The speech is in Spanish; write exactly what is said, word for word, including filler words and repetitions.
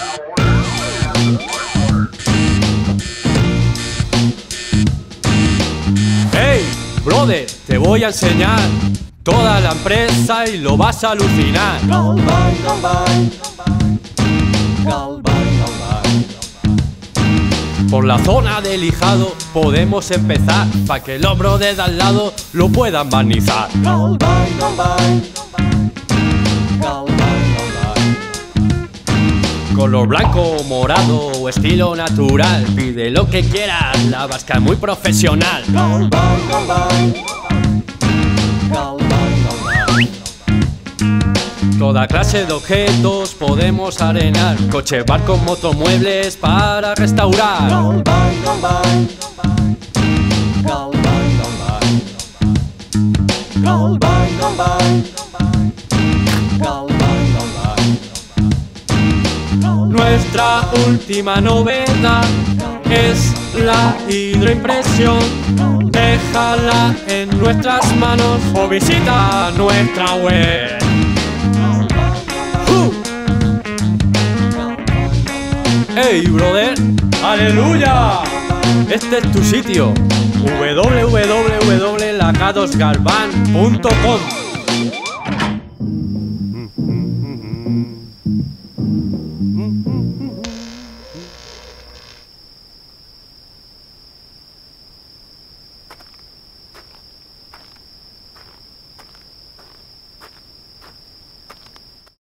Hey, brother, te voy a enseñar toda la empresa y lo vas a alucinar. Galván, Galván, Galván, Galván. Por la zona del Lijado podemos empezar, pa' que los brothers de al lado lo puedan barnizar. Galván, Galván, Galván, Galván. Color blanco o morado o estilo natural, pide lo que quieras, la vasca es muy profesional. Galván, Galván, Galván, Galván. Toda clase de objetos podemos arenar, coches, barcos, motomuebles para restaurar. Galván, Galván, Galván, Galván. Galván, Galván, Galván, Galván. Nuestra última novedad es la hidroimpresión. Déjala en nuestras manos o visita nuestra web. ¡Uh! ¡Hey, brother! ¡Aleluya! Este es tu sitio, w w w punto la k dos galvan punto com.